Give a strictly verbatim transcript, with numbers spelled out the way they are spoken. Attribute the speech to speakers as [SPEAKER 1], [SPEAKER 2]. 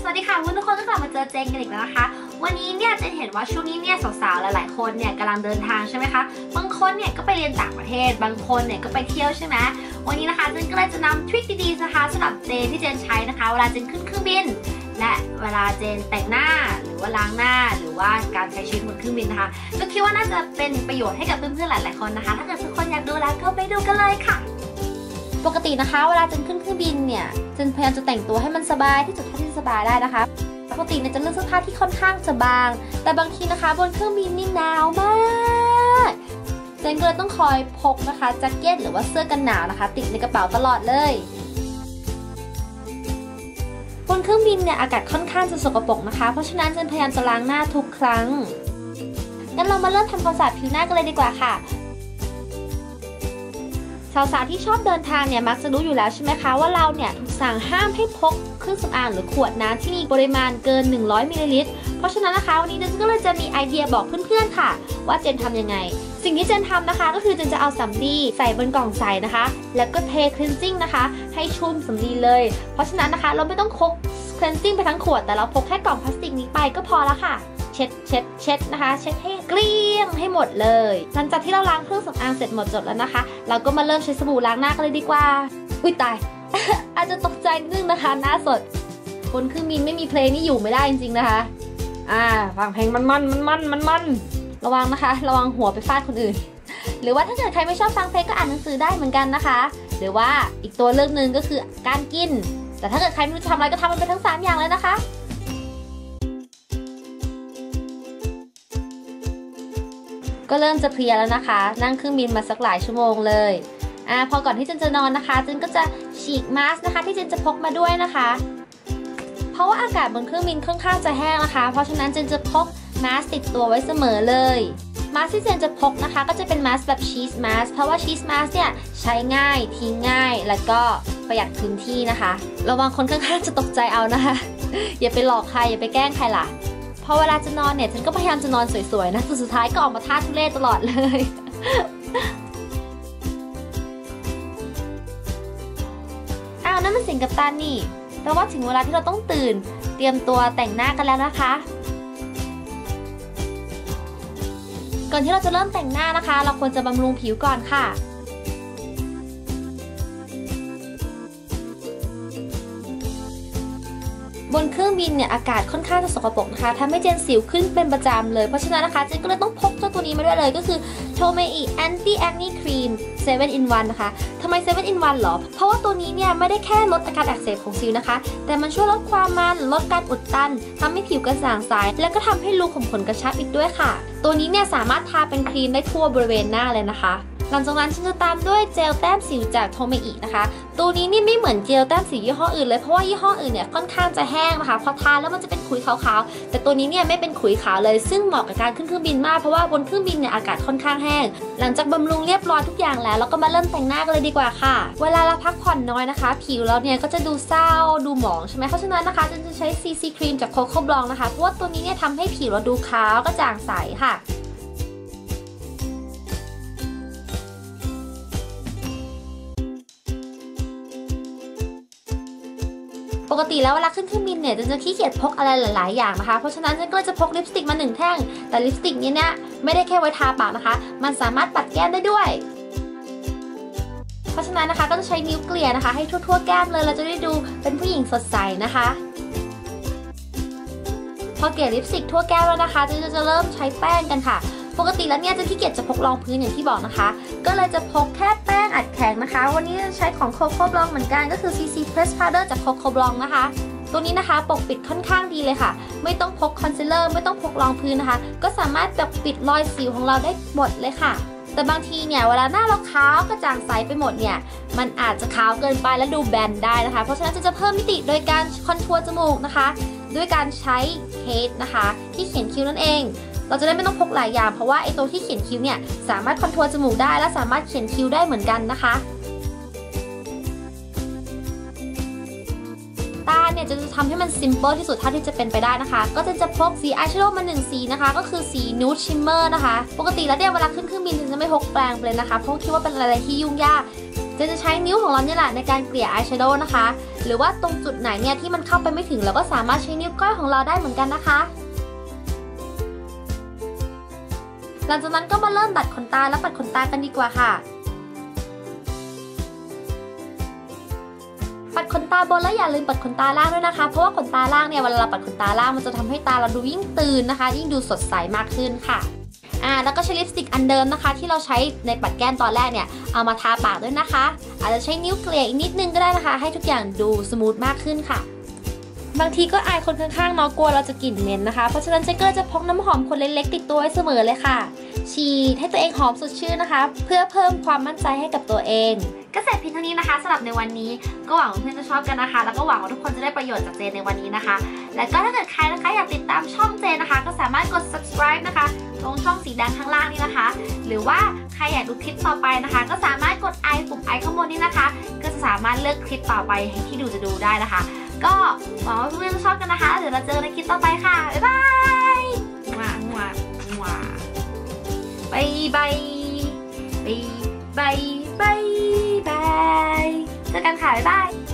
[SPEAKER 1] วัสดีค่ะทุกคนก็กลับมาเจอเจนกันอีกแล้วนะคะวันนี้เนี่ยเจนเห็นว่าช่วงนี้เนี่ยสาวๆหลายๆคนเนี่ยกำลังเดินทางใช่ไหมคะบางคนเนี่ยก็ไปเรียนต่างประเทศบางคนเนี่ยก็ไปเที่ยวใช่ไหมวันนี้นะคะเจนก็เลยจะนำทริคดีๆนะคะสำหรับเจนที่เจนใช้นะคะเวลาเจนขึ้นเครื่องบินและเวลาเจนแต่งหน้าหรือว่าล้างหน้าหรือว่าการใช้ชีวิตบนเครื่องบินนะคะก็คิดว่าน่าจะเป็นประโยชน์ให้กับเพื่อนๆหลายๆคนนะคะถ้าเกิดทุกคนอยากดูแล้วก็ไปดูกันเลยค่ะปกตินะคะเวลาเจนขึ้นเครื่องบินเนี่ยเจนพยายามจะแต่งตัวให้มันสบายที่สุดเท่าที่สบายได้นะคะปกติเนี่ยจะเลือกเสื้อผ้าที่ค่อนข้างจะบางแต่บางทีนะคะบนเครื่องบินนี่หนาวมากเจนก็เลยต้องคอยพกนะคะแจ็คเก็ตหรือว่าเสื้อกันหนาวนะคะติดในกระเป๋าตลอดเลยบนเครื่องบินเนี่ยอากาศค่อนข้างจะสกปรกนะคะเพราะฉะนั้นเจนพยายามจะล้างหน้าทุกครั้งงั้นเรามาเริ่มทำความสะอาดผิวหน้ากันเลยดีกว่าค่ะสาวๆที่ชอบเดินทางเนี่ยมักจะรู้อยู่แล้วใช่ไหมคะว่าเราเนี่ยถูกสั่งห้ามให้พกเครื่องสำอางหรือขวดน้ำที่มีปริมาณเกินหนึ่งร้อยมิลลิลิตรเพราะฉะนั้นนะคะวันนี้เจนก็เลยจะมีไอเดียบอกเพื่อนๆค่ะว่าเจนทำยังไงสิ่งที่เจนทำนะคะก็คือเจนจะเอาสำลีใส่บนกล่องใส่นะคะแล้วก็เทคลีนซิ่งนะคะให้ชุ่มสำลีเลยเพราะฉะนั้นนะคะเราไม่ต้องพกคลีนซิ่งไปทั้งขวดแต่เราพกแค่กล่องพลาสติกนี้ไปก็พอแล้วค่ะเช็ดเช็ดเช็ดนะคะเช็ดให้เกลี้ยงให้หมดเลยหลังจากที่เราล้างเครื่องสำอางเสร็จหมดจดแล้วนะคะเราก็มาเริ่มใช้สบู่ล้างหน้ากันเลยดีกว่าอุ้ยตาย อาจจะตกใจนิดนึงนะคะหน้าสดบนเครื่องบินไม่มีเพลงนี่อยู่ไม่ได้จริงๆนะคะอ่าฟังเพลงมันมันมันมันมันมันระวังนะคะระวังหัวไปฟาดคนอื่นหรือว่าถ้าเกิดใครไม่ชอบฟังเพลงก็อ่านหนังสือได้เหมือนกันนะคะหรือว่าอีกตัวเลือกหนึ่งก็คือการกินแต่ถ้าเกิดใครไม่รู้จะทำอะไรก็ทำมันไปทั้งสามอย่างเลยนะคะก็เริ่มจะเพลียแล้วนะคะนั่งเครื่องบินมาสักหลายชั่วโมงเลยอ่าพอก่อนที่เจนจะนอนนะคะเจนก็จะฉีกมาสก์นะคะที่เจนจะพกมาด้วยนะคะเพราะว่าอากาศบนเครื่องบินค่อนข้างจะแห้งนะคะเพราะฉะนั้นเจนจะพกมาสก์ติดตัวไว้เสมอเลยมาสก์ที่เจนจะพกนะคะก็จะเป็นมาสก์แบบชีสมาสก์เพราะว่าชีสมาสก์เนี่ยใช้ง่ายทิ้งง่ายแล้วก็ประหยัดพื้นที่นะคะระวังคนข้างๆจะตกใจเอานะคะ อย่าไปหลอกใครอย่าไปแกล้งใครล่ะพอเวลาจะนอนเนี่ยฉันก็พยายามจะนอนสวยๆนะแต่สุดท้ายก็ออกมาท่าทุเรศตลอดเลยอ้าวนั่นมันเสียงกัปตันนี่แปลว่าถึงเวลาที่เราต้องตื่นเตรียมตัวแต่งหน้ากันแล้วนะคะก่อนที่เราจะเริ่มแต่งหน้านะคะเราควรจะบำรุงผิวก่อนค่ะบนเครื่องบินเนี่ยอากาศค่อนข้างจะสกปรกนะคะทำให้เจนสิวขึ้นเป็นประจำเลยเพราะฉะนั้นนะคะเจนก็เลยต้องพกเจ้าตัวนี้มาด้วยเลยก็คือโทเมอิ Anti Acne Cream เซเว่น in วันนะคะทำไม เซเว่น in วันหรอเพราะว่าตัวนี้เนี่ยไม่ได้แค่ลดอาการอักเสบของสิวนะคะแต่มันช่วยลดความมันลดการอุดตันทำให้ผิวกระจ่างใสและก็ทำให้รูขุมขนกระชับอีกด้วยค่ะตัวนี้เนี่ยสามารถทาเป็นครีมได้ทั่วบริเวณหน้าเลยนะคะหลังจากนั้นฉันจะตามด้วยเจลแต้มสิวจากโทเมอินะคะตัวนี้นี่ไม่เหมือนเจลแต้มสิวยี่ห้ออื่นเลยเพราะว่ายี่ห้ออื่นเนี่ยค่อนข้างจะแห้งนะคะพอทาแล้วมันจะเป็นขุยขาวๆแต่ตัวนี้เนี่ยไม่เป็นขุยขาวเลยซึ่งเหมาะกับการขึ้นเครื่องบินมากเพราะว่าบนเครื่องบินเนี่ยอากาศค่อนข้างแห้งหลังจากบำรุงเรียบร้อยทุกอย่างแล้วเราก็มาเริ่มแต่งหน้ากันเลยดีกว่าค่ะเวลาเราพักผ่อนน้อยนะคะผิวเราเนี่ยก็จะดูเศร้าดูหมองใช่ไหมเพราะฉะนั้นนะคะจะใช้ ซี ซี ครีมจากโคโค่บลองนะคะเพราะว่าตัวนี้เนี่ยทำให้ผิวเราดูขาวกระจ่างใสค่ะปกติแล้วเวลาขึ้นเครื่องบินเนี่ยจะขี้เกียจพกอะไรหลายๆอย่างนะคะเพราะฉะนั้นฉันก็จะพกลิปสติกมาหนึ่งแท่งแต่ลิปสติกนี้เนี่ยไม่ได้แค่ไว้ทาปากนะคะมันสามารถปัดแก้มได้ด้วยเพราะฉะนั้นนะคะก็จะใช้นิ้วเกลี่ยนะคะให้ทั่วๆแก้มเลยเราจะได้ดูเป็นผู้หญิงสดใสนะคะพอเกลี่ยลิปสติกทั่วแก้มแล้วนะคะจะจะเริ่มใช้แป้งกันค่ะปกติแล้วเนี่ยจะขี้เกียจจะพกรองพื้นอย่างที่บอกนะคะก็เลยจะพกแค่แป้งอัดแข็งนะคะวันนี้จะใช้ของโคโค่บลองเหมือนกันก็คือ ซี ซี Press Powder จากโคโค่บลองนะคะตัวนี้นะคะปกปิดค่อนข้างดีเลยค่ะไม่ต้องพกคอนซีลเลอร์ไม่ต้องพกรองพื้นนะคะก็สามารถปกปิดรอยสิวของเราได้หมดเลยค่ะแต่บางทีเนี่ยเวลาหน้าเราขาวกระจ่างใสไปหมดเนี่ยมันอาจจะขาวเกินไปและดูแบนได้นะคะเพราะฉะนั้นจะเพิ่มมิติโดยการคอนทัวร์จมูกนะคะด้วยการใช้เคสนะคะที่เขียนคิ้วนั่นเองเราจะได้ไม่ต้องพกหลายอย่างเพราะว่าไอตัวที่เขียนคิ้วเนี่ยสามารถคอนทัวร์จมูกได้และสามารถเขียนคิ้วได้เหมือนกันนะคะตาเนี่ยจะทำให้มันซิมเปิลที่สุดเท่าที่จะเป็นไปได้นะคะก็จะจะพกสีอายแชโดว์มาหนึ่งสีนะคะก็คือสีนูดชิมเมอร์นะคะปกติแล้วเนี่ยเวลาขึ้นเครื่องบินจะไม่พกแปรงเลยนะคะเพราะคิดว่าเป็นอะไรที่ยุ่งยากเจนจะใช้นิ้วของเราเนี่ยแหละในการเกลี่ยอายแชโดว์นะคะหรือว่าตรงจุดไหนเนี่ยที่มันเข้าไปไม่ถึงเราก็สามารถใช้นิ้วก้อยของเราได้เหมือนกันนะคะหลังจากนั้นก็มาเริ่มดัดขนตาและปัดขนตากันดีกว่าค่ะปัดขนตาบนแล้วอย่าลืมปัดขนตาล่างด้วยนะคะเพราะว่าขนตาล่างเนี่ยเวลาเราปัดขนตาล่างมันจะทำให้ตาเราดูยิ่งตื่นนะคะยิ่งดูสดใสมากขึ้นค่ะอ่าแล้วก็ใช้ลิปสติกอันเดิมนะคะที่เราใช้ในปัดแก้มตอนแรกเนี่ยเอามาทาปากด้วยนะคะอาจจะใช้นิ้วเกลี่ยอีกนิดนึงก็ได้นะคะให้ทุกอย่างดูสมูทมากขึ้นค่ะบางทีก็อายคนข้างๆเนาะกลัวเราจะกลิ่นเหม็นนะคะเพราะฉะนั้นเจ๊ก็จะพกน้ำหอมคนเล็กๆติดตัวไว้เสมอเลยค่ะฉีดให้ตัวเองหอมสดชื่นนะคะเพื่อเพิ่มความมั่นใจให้กับตัวเองก็เสร็จเพียงเท่านี้นะคะสำหรับในวันนี้ก็หวังว่าเพื่อนจะชอบกันนะคะแล้วก็หวังว่าทุกคนจะได้ประโยชน์จากเจนในวันนี้นะคะและก็ถ้าเกิดใครนะคะอยากติดตามช่องเจนนะคะก็สามารถกด subscribe นะคะตรงช่องสีแดงข้างล่างนี้นะคะหรือว่าใครอยากดูคลิปต่อไปนะคะก็สามารถกดไอปุ่มไอข้างบนนี้นะคะก็จะสามารถเลือกคลิปต่อไปให้ที่ดูจะดูได้นะคะก็หวังว่าเพื่อนจะชอบกันนะคะเดี๋ยวเราเจอในคลิปต่อไปค่ะบ๊ายบายว้าวว้าวว้าวบายบายบายบายบายบายเจอกันค่ะบ๊ายบาย